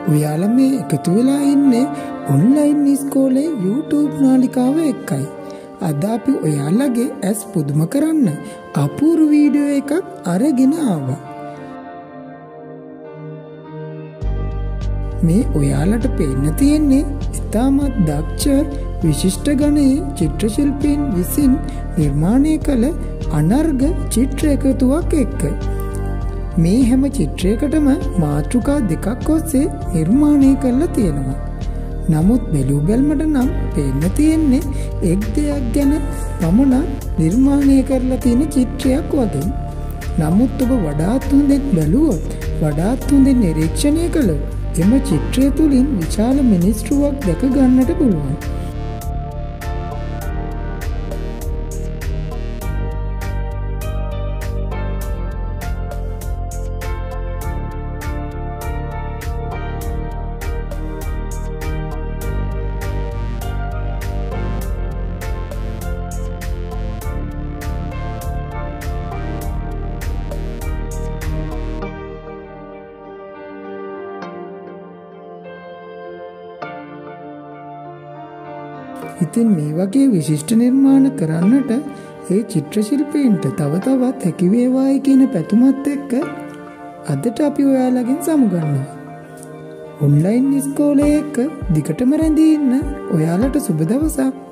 ඔයාලා මේ එකතු වෙලා ඉන්නේ ඔන්ලයින් ඉස්කෝලේ YouTube නාලිකාව එක්කයි. අද අපි ඔයාලගේ ඇස් පුදුම කරන්න අපූර්ව වීඩියෝ එකක් අරගෙන ආවා. මේ ඔයාලට පේන්න තියෙන්නේ ඉතාමත් දක්ෂ විශිෂ්ට ගණයේ චිත්‍ර ශිල්පීන් විසින් නිර්මාණය කළ අනර්ග චිත්‍ර එකතුවක් එක්ක. මේ හැම චිත්‍රයකටම මාතෘකා දෙකක් ඔස්සේ නිර්මාණය කරලා තියෙනවා. නමුත් බැලූ බැල්මට නම් පේන්න තියෙන්නේ එක් දෙයක් ගැන පමණක් නිර්මාණය කරලා තියෙන චිත්‍රයක් වගේ. නමුත් ඔබ වඩාත් හොඳින් බැලුවොත්, වඩාත් හොඳින් නිරීක්ෂණය කළොත් එම චිත්‍රය තුළින් විශාල මිනිස්රුවක් දැක ගන්නට පුළුවන්. ඉතින් මේ වගේ විශිෂ්ට නිර්මාණ කරන්නට ඒ චිත්‍ර ශිල්පීන්ට තව තවත් හැකි වේවායි කියන පැතුමත් එක්ක අදට අපි ඔයාලගෙන් සමුගන්නවා. ඔන්ලයින් ඉස්කෝලේ එක්ක දිගටම රැඳී ඉන්න ඔයාලට සුබ දවසක්.